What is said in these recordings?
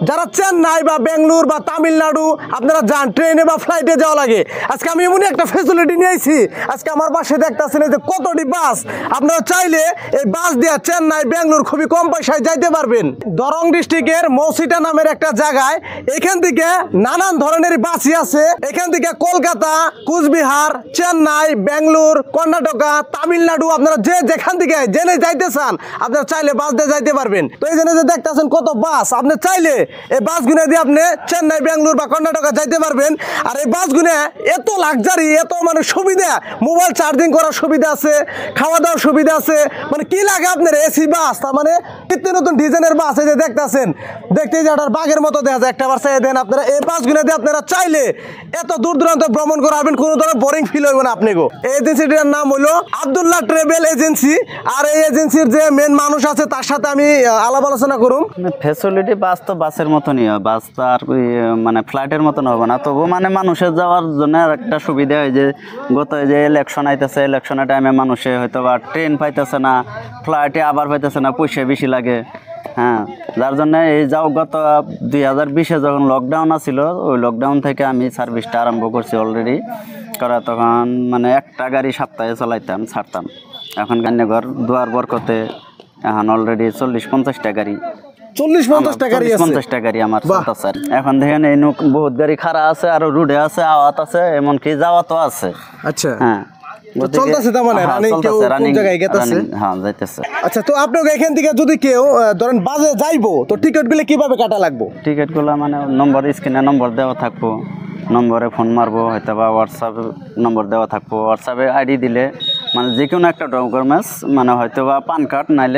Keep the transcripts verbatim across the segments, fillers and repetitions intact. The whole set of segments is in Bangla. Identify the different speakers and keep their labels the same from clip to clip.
Speaker 1: যারা চেন্নাই বা বেঙ্গলোর বা তামিলনাড়ু আপনারা যান ট্রেনে বা ফ্লাইটে যাওয়া লাগে, আজকে আমি এমনই একটা ফেসিলিটি নিয়েছি। আজকে আমার পাশে দেখতেছেন যে কতটি বাস, আপনারা চাইলে এই বাস দিয়ে চেন্নাই বেঙ্গলোর খুবই কম পয়সায় যাইতে পারবেন। দরং ডিস্ট্রিক্টের মৌসিটা নামের একটা জায়গায় এখান থেকে নানান ধরনের বাসই আছে। এখান থেকে কলকাতা, কুচবিহার, চেন্নাই, বেঙ্গলোর, কর্ণাটকা, তামিলনাড়ু আপনারা যে যেখান থেকে জেনে যাইতে চান আপনারা চাইলে বাস দিয়ে যাইতে পারবেন। তো এই জন্য যে দেখতেছেন কত বাস, আপনি চাইলে এই বাসগুলো দিয়ে আপনি চেন্নাই, বেঙ্গলোর বা কর্ণাটকা যাইতে পারবেন। আর এই বাসগুলো এত লাক্সারি, এত মানে সুবিধা, মোবাইল চার্জিং করার সুবিধা আছে, খাওয়া দাওয়ার সুবিধা আছে, মানে কি লাগে আপনার এসি বাস। তার মানে নিত্য নতুন ডিজাইনের বাস এই যে দেখতেছেন, দেখতে যে একটা বাঘের মতো দেখা যায়। একটা বার চাই দেন আপনারা এই বাসগুলো দিয়ে আপনারা চাইলে এত দূর দূরান্ত ভ্রমণ করাবেন, কোনো ধরনের বোরিং ফিল হইব না আপনাকে। এই এজেন্সিটার নাম হলো আব্দুল্লাহ ট্রাভেল এজেন্সি। আর এই এজেন্সির যে মেন মানুষ আছে তার সাথে আমি আলাপ আলোচনা করুন।
Speaker 2: ফ্যাসিলিটি বাস তো বাসের মতনই হয়, বাস তো আর মানে ফ্লাইটের মতন হবে না। তবু মানে মানুষের যাওয়ার জন্য আর একটা সুবিধা হয় যে গত যে ইলেকশন আইতেছে, ইলেকশনের টাইমে মানুষে হয়তো বা ট্রেন পাইতেছে না, ফ্লাইটে আবার পাইতেছে না, পয়সা বেশি লাগে। হ্যাঁ, যার জন্য এই যাও গত দুই হাজার বিশে যখন লকডাউন আছিল, ওই লকডাউন থেকে আমি সার্ভিসটা আরম্ভ করছি অলরেডি করা। তখন মানে একটা গাড়ি সপ্তাহে চালাইতাম, ছাড়তাম। এখন গান্যঘর দুয়ার বরকতে এখন অলরেডি চল্লিশ পঞ্চাশটা গাড়ি
Speaker 1: চল্লিশ পঞ্চাশটা গাড়ি আছে,
Speaker 2: পঞ্চাশটা গাড়ি আমার চলতেছে। এখন দেখেন এই বহুত গাড়ি খাড়া আছে, আর রুডে আছে, আওয়াত আছে, এমনকি যাওয়াতও আছে।
Speaker 1: আচ্ছা,
Speaker 2: হ্যাঁ
Speaker 1: চলতেছে, তার মানে রানিং কেউ কোন জায়গায় গেতেছে।
Speaker 2: হ্যাঁ, যাইতেছে।
Speaker 1: আচ্ছা, তো আপনাকে এখান থেকে যদি কেউ ধরেন বাসে যাইবো, তো টিকিট গুলো কিভাবে কাটা লাগবো?
Speaker 2: টিকিট গুলো মানে নম্বর স্ক্রিনে নম্বর দেওয়া থাকবো, নম্বরে ফোন মারবো, হয়তো বা হোয়াটসঅ্যাপ নম্বর দেওয়া থাকবো। হোয়াটসঅ্যাপে আইডি দিলে মানে যে কোনো একটা ডকুমেন্টস, মানে হয়তো বা পান কার্ড নাইলে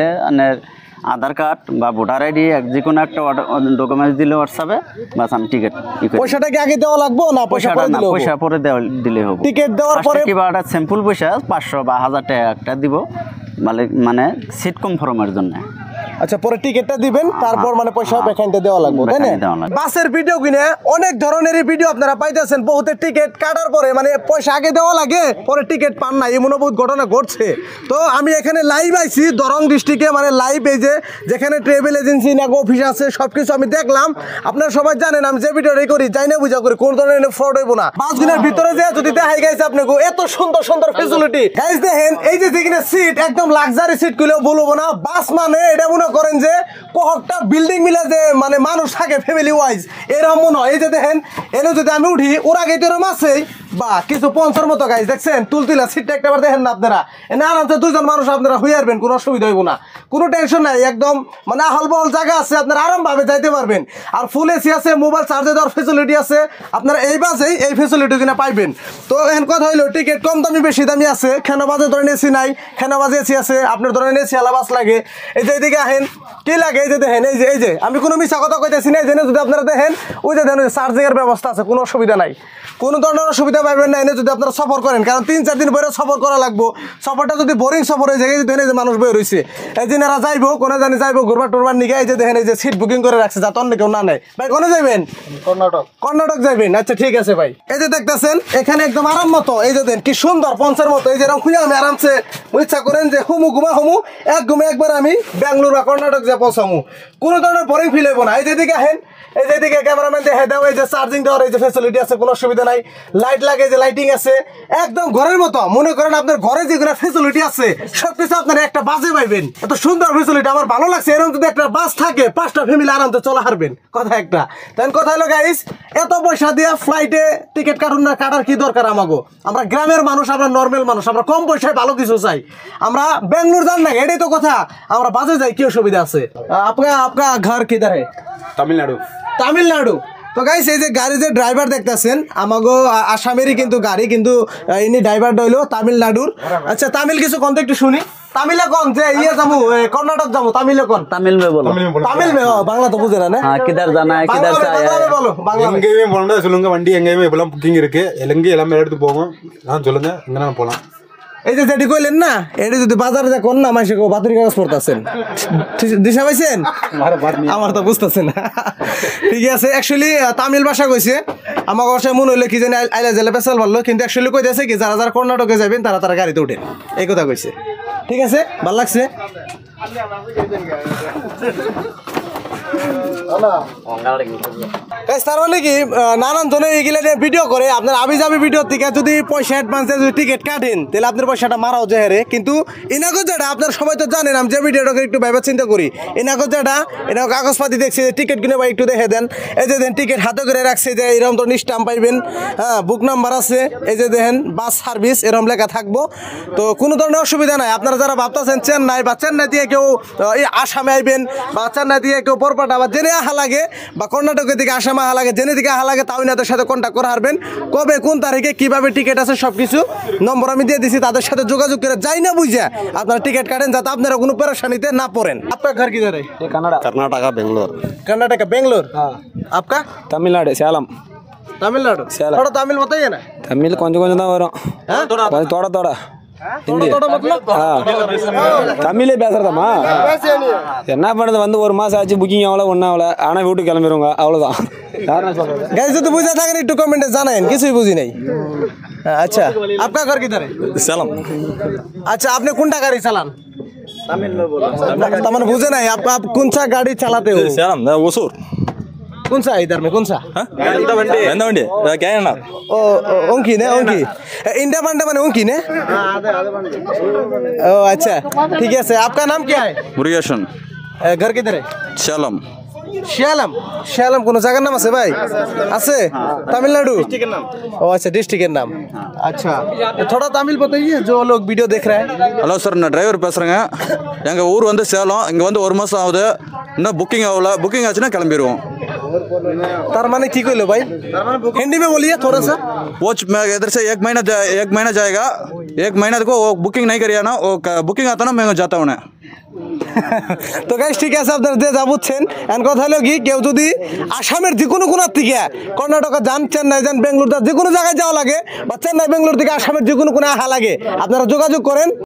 Speaker 2: আধার কার্ড বা ভোটার আইডি, যে কোনো একটা ডকুমেন্টস দিলে হোয়াটসঅ্যাপে বাস আমি টিকিট।
Speaker 1: পয়সাটা কি আগে দেওয়া লাগবে না পয়সা পরে দিলে হবে?
Speaker 2: পয়সা পরে দেওয়া দিলে হবে।
Speaker 1: টিকিট দেওয়ার পরে
Speaker 2: কিবা একটা সিম্পল পয়সা পাঁচশো বা হাজার টাকা একটা দিব, মানে মানে সিট কনফার্মের জন্য।
Speaker 1: আচ্ছা, পরে টিকিটটা দিবেন, তারপর মানে পয়সা বেখানতে দেওয়া লাগবে, তাই না? বাসের ভিডিও কিনে অনেক ধরনের ভিডিও আপনারা পাইতেছেন। বহুতের টিকিট কাটার পরে মানে পয়সা আগে দেওয়া লাগে, পরে টিকিট পান না, এমন বহুত ঘটনা ঘটছে। তো আমি এখানে লাইভ আইছি দরং ডিস্ট্রিক্টে, মানে লাইভ এই যে যেখানে ট্রাভেল এজেন্সি না অফিস আছে সবকিছু আমি দেখলাম। আপনারা সবাই জানেন আমি যে ভিডিওটা করি যাই না বুঝা করি, কোন ধরনের ফ্রড হইব না। বাসগুলোর ভিতরে যে যদি দেখাই গেছে আপনাকে এত সুন্দর সুন্দর ফ্যাসিলিটি গাইস, দেখেন এই যে যেখানে সিট একদম লাক্সারি সিট গুলো বলবো না। বাস মানে এটা মনে করেন যে কয়েকটা বিল্ডিং মিলে যে মানে মানুষ থাকে ফ্যামিলি ওয়াইজ, এরকম মনে হয়। এই যে দেখেন এনে যদি আমি উঠি, ওরা গেট এরকম আছে বা কিছু পঞ্চার মতো গাইজ, দেখছেন তুলতুলা সিটটা একটাবার দেখেন না আপনারা। এনে আরামসে দুজন মানুষ আপনারা হয়ে আসবেন, কোনো অসুবিধা হইব না, কোনো টেনশন নাই। একদম মানে আহল বহল জায়গা আছে, আপনারা আরামভাবে যাইতে পারবেন। আর ফুল এসি আছে, মোবাইল চার্জে দেওয়ার ফেসিলিটি আছে। আপনারা এই বাসেই এই ফেসিলিটি কিনা পাইবেন। তো এখন কথা হইলো টিকিট কম দামি বেশি দামি আছে। খেনা বাজে ধরেন এসি নাই, খেনা বাজে এসি আছে। আপনার ধরেন এসি আলা বাস লাগে, এই যে এইদিকে আহেন কি লাগে, এই যে দেখেন এই যে এই যে আমি কোনো মিছা কথা কইতেছি না। এই জন্য যদি আপনারা দেখেন ওই যে দেখেন চার্জিংয়ের ব্যবস্থা আছে, কোনো অসুবিধা নাই, কোনো ধরনের অসুবিধা পাইবেন না। এনে যদি আপনারা সফর করেন, কারণ তিন চার দিন পরে সফর করা লাগবো। সফরটা যদি বোরিং সফর হয়ে যায়, এই যে মানুষ বই রয়েছে, এই দিন এরা যাইবো কোনো জানি যাইবো ঘুরবার টুরবার নিকে। এই যে দেখেন এই যে সিট বুকিং করে রাখছে, যাতে অন্য কেউ না নেয়। ভাই কোনে যাইবেন? কর্ণাটক। কর্ণাটক যাইবেন? আচ্ছা ঠিক আছে ভাই। এই যে দেখতেছেন এখানে একদম আরাম মতো, এই যে দেন কি সুন্দর পঞ্চের মতো। এই যে এরকম খুঁজে আমি আরামসে ইচ্ছা করেন যে হুমু ঘুমা হুমু এক ঘুমে একবার আমি বেঙ্গলোর বা কর্ণাটক যা পৌঁছামু, কোনো ধরনের বোরিং ফিল হইব না। এই যে দিকে আহেন, এই যে দিকে ক্যামেরাম্যান দেখে দাও, এই যে চার্জিং দেওয়ার এই যে ফ্যাসিলিটি আছে, কোনো অসুবিধা নাই। লাইট লাগে, যে লাইটিং আছে একদম ঘরের মতো। মনে করেন আপনার ঘরে যেগুলো ফ্যাসিলিটি আছে সবকিছু আপনারা একটা বাসে পাইবেন। এত সুন্দর ফ্যাসিলিটি আমার ভালো লাগছে। এরকম যদি একটা বাস থাকে পাঁচটা ফ্যামিলি আরামসে চলা হারবেন, কথা একটা। তাই কথা হলো গাইস, এত পয়সা দিয়ে ফ্লাইটে টিকিট কাটুন না, কাটার কি দরকার আমাগো? আমরা গ্রামের মানুষ, আমরা নর্মাল মানুষ, আমরা কম পয়সায় ভালো কিছু চাই। আমরা বেঙ্গলোর যান না, এটাই তো কথা। আমরা বাসে যাই, কি অসুবিধা আছে? আপনার আপনার ঘর কিধার?
Speaker 3: তামিলনাড়ু।
Speaker 1: তামিলনাড়ু। তো গাইস এই যে গাড়ি যে ড্রাইভার দেখতেছেন আমাগো আসামেরই কিন্তু গাড়ি, কিন্তু ইনি ড্রাইভারটা হইলো তামিলনাড়ুর। আচ্ছা তামিল কিছু কোন একটু শুনি। তামিলে কোন যে ইয়ে যাবো কর্ণাটক যাবো, তামিলে কোন?
Speaker 2: তামিল মে বলো।
Speaker 1: তামিল মে? বাংলা তো বুঝে না না?
Speaker 2: हां किधर जाना है किधर से आया है
Speaker 1: बोलो बांग्ला में
Speaker 3: எங்கேயுமே போறதா சொல்லுங்க, வண்டி எங்கேயுமே இப்பலாம் புக்கிங் இருக்கு, எங்க எல்லாமே எடுத்து போவோம், நான் சொல்லுங்க எங்க நான் போலாம்।
Speaker 1: এই যে যেটি কইলেন না, এটি যদি বাজারে যা কোন না মাসে কো বাতরি কাগজ পড়তাছেন, দিশা পাইছেন? আমার তো বুঝতাছেন না। ঠিক আছে, অ্যাকচুয়ালি তামিল ভাষা কইছে। আমার ভাষায় মনে হইলো কি জানি আইলা জেলে পেছাল ভালো, কিন্তু অ্যাকচুয়ালি কইতেছে কি যারা যারা কর্ণাটকে যাবেন তারা তারা গাড়িতে উঠেন, এই কথা কইছে। ঠিক আছে, ভালো লাগছে। Guys, তার মানে কি নানান জনে এগুলা ভিডিও করে আপনার আবি যাবি ভিডিও থেকে যদি পয়সা অ্যাডভান্সে যদি টিকিট কাটেন তাহলে আপনার পয়সাটা মারাও যেহারে কিন্তু এনাকে যেটা আপনার সবাই তো জানেন আমি যে ভিডিওটাকে একটু ভেবে চিন্তা করি এনাকে যেটা এনাকে কাগজপাতি দেখছি যে টিকিট কিনে বা একটু দেখে দেন এই যে দেন টিকিট হাতে করে রাখছে যে এরকম তো স্ট্যাম্প পাইবেন হ্যাঁ বুক নাম্বার আছে এই যে দেখেন বাস সার্ভিস এরকম লেখা থাকবো তো কোনো ধরনের অসুবিধা নাই আপনারা যারা ভাবতেছেন চেন্নাই বা চেন্নাই দিয়ে কেউ এই আসামে আইবেন বা চেন্নাই দিয়ে কেউ পরপাটা বা জেনে আহা লাগে বা কর্ণাটকের দিকে আসামে আহা লাগে জেনে দিকে আহা লাগে তাও এনাদের সাথে কন্ট্যাক্ট করে হারবেন কবে কোন তারিখে কিভাবে টিকিট আছে সব কিছু নম্বর আমি দিয়ে দিছি তাদের সাথে যোগাযোগ করে যাই না বুঝা আপনারা টিকিট কাটেন যাতে আপনারা কোনো পেরেশানিতে না পড়েন আপনার ঘর কিধর है
Speaker 4: कनाडा कर्नाटक बेंगलोर
Speaker 1: कर्नाटक बेंगलोर हाँ आपका
Speaker 4: तमिलनाडु சேலம்
Speaker 1: तमिलनाडु
Speaker 4: சேலம்
Speaker 1: थोड़ा तमिल बताइए ना
Speaker 4: तमिल கொஞ்சம் கொஞ்சம் தான் வரும் கொஞ்சம் தோட தோட
Speaker 1: हिंदी थोड़ा मतलब
Speaker 4: தமிழே பேசுறதாம்மா என்ன பண்ணுறது வந்து ஒரு மாசம் ஆச்சு புக்கிங் ஆகல ஒன்றும் ஆகல ஆனால் வீட்டுக்கு கிளம்பிடுவாங்க அவ்வளோதான் யாரும் சொல்கிறேன்
Speaker 1: गाइस যদি বুঝা থাকেন একটু কমেন্টে জানান কিছুই বুঝি নাই अच्छा आपका घर किधर है
Speaker 4: சேலம்
Speaker 1: अच्छा आपने कुंडा गाड़ी चलान तमिल में बोलो तमन बुझे नहीं आप आप कौन सा गाड़ी चलाते हो
Speaker 4: சேலம் ஓசூர்
Speaker 1: कौन सा इधर में कौन सा
Speaker 4: எந்த வண்டி எந்த வண்டி கேனா
Speaker 1: ओ ओंकी ने ओंकी इंडिया बंडे माने ओंकी ने ओ अच्छा ठीक है सर आपका नाम क्या है
Speaker 4: মুরগেশন
Speaker 1: अ, घर किधर है
Speaker 4: சேலம்
Speaker 1: श्यालम श्यालम কোনো জায়গার নাম আছে ভাই আছে तमिलनाडु डिस्ट्रिक्ट नाम ओ अच्छा डिस्ट्रिक्ट नाम अच्छा थोड़ा तमिल बताइए जो लोग वीडियो देख रहे हैं
Speaker 5: ஹலோ சார் நான் டிரைவர் பேசுகிறேங்க எங்கள் ஊர் வந்து சேலம் இங்கே வந்து ஒரு மாதம் ஆகுது இன்னும் புக்கிங் ஆகல बुकिंग ஆச்சுன்னா கிளம்பிடுவோம்
Speaker 1: तार माने की कहलो भाई हिंदी में बोलिए थोड़ा सा
Speaker 5: वो मैं इधर से एक महीना जा- एक महीना जाएगा एक महीना को वो बुकिंग नहीं करिए ना वो बुकिंग आता ना मैं जाता हूँ
Speaker 1: তো গাইস ঠিক আছে আপনারা যে যা বুঝছেন এন কথা হলো কি কেউ যদি আসামের যে কোনো কোনার থেকে কর্ণাটক যান চেন্নাই যান বেঙ্গলোর যান যে কোনো জায়গায় যাওয়া লাগে বা চেন্নাই বেঙ্গলোর থেকে আসামের যে কোনো কোনায় আহা লাগে আপনারা যোগাযোগ করেন